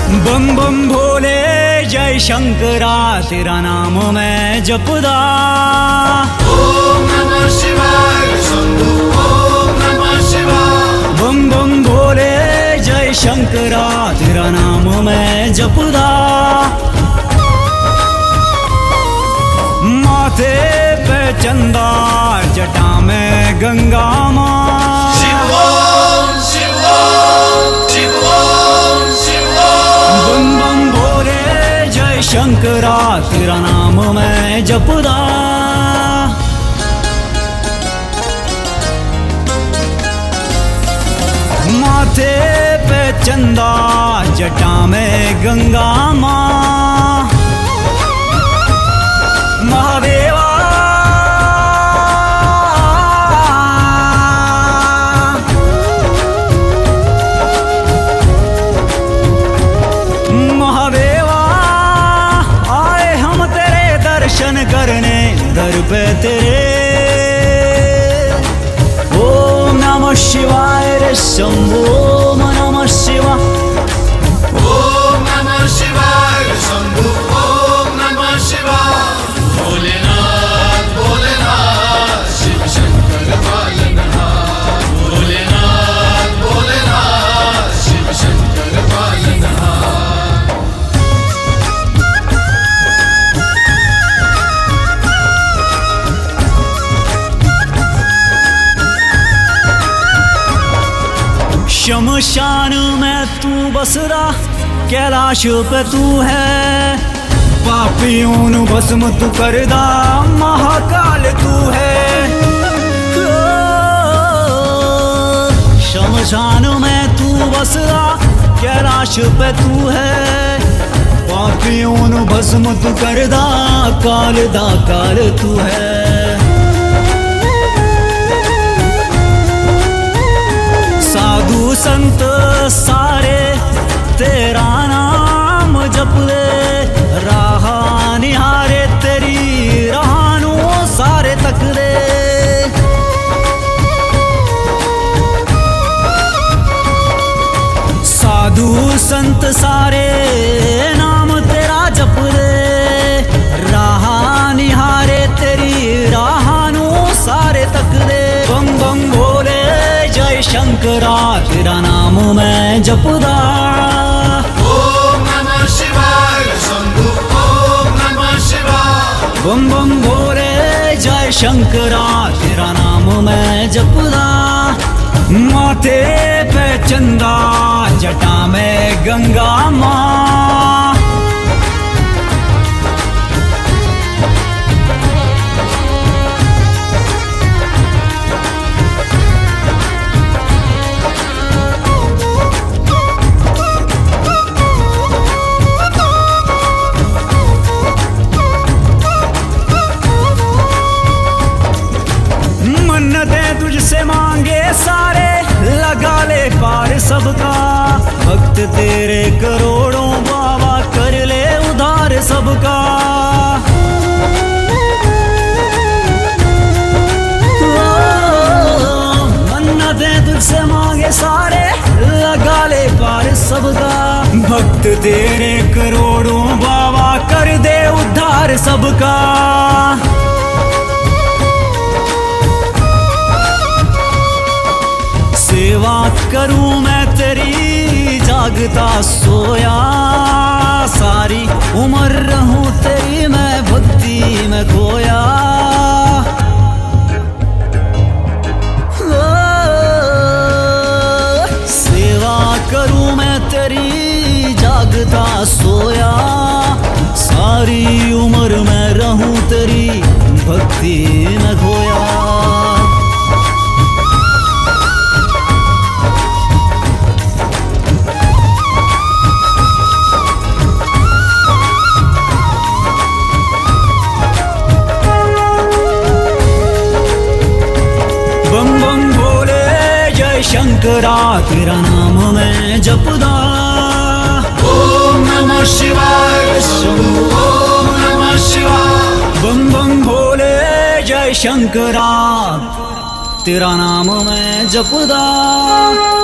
बम बम भोले जय शंकरा, तेरा नाम मैं जपदा। ओम नमः शिवाय शंभू, ओम नमः शिवाय। बम बम भोले जय शंकरा, तेरा नाम मैं जपदा। माथे पे चंदा, जटा में गंगा माँ। शिव ओम, शिव ओम, शिव ओम, शिव ओम। बम बम भोले जय शंकरा, तेरा नाम मैं जपदा। माथे पे चंदा, जटा में गंगा माँ। महादेवा महादेवा, आए हम तेरे दर्शन करने दर पे तेरे। ओम नमः शिवाय रे शंभो, ओम नमः शिवाय। ओम नमः शिवाय शंभू, ओम नमः शिवाय। भोलेनाथ भोलेनाथ शिव शंकर पालनहार। भोलेनाथ भोलेनाथ शिव शंकर पालनहार। शमशान में तू बसरा, कैलाश पे तू है। पापियों नु भस्म तू करदा, महाकाल तू है। शमशान में तू बसरा, कैलाश पे तू है। पापियों नु भस्म तू करदा, काल दा काल तू है। साधु संत सारे तेरा नाम जप ले। राह निहारे तेरी रानू सारे तक दे। साधु संत सारे नाम तेरा जप ले। राह निहारे तेरी रानू सारे तक दे। बम बम भोले जय शंकरा, तेरा नाम मैं जपदा। ओम नमः शिवाय शंभू, ओम नमः शिवाय। बम बम भोले जय शंकरा, तेरा नाम मैं जपदा। माथे पे चंदा, जटा में गंगा माँ। मन्नतें तुझसे मांगे सारे, लगा ले पार सबका। भक्त तेरे करोड़ों, बाबा कर ले उधार सबका। मन्नतें तुझसे मांगे सारे, लगा ले पार सबका। भक्त तेरे करोड़ों, बाबा कर दे उद्धार सबका। सेवा करूं मैं तेरी जागता सोया। सारी उम्र रहूं तेरी मैं भक्ति में खोया। सेवा करूं मैं तेरी जागता सोया। सारी उम्र में रहूं तेरी भक्ति में खोया। बम बम भोले जय शंकरा, तेरा नाम मैं जपदा। ओम नमः शिवाय शंभू, ओम नमः शिवाय। बम बम भोले जय शंकरा, तेरा नाम मैं जपदा।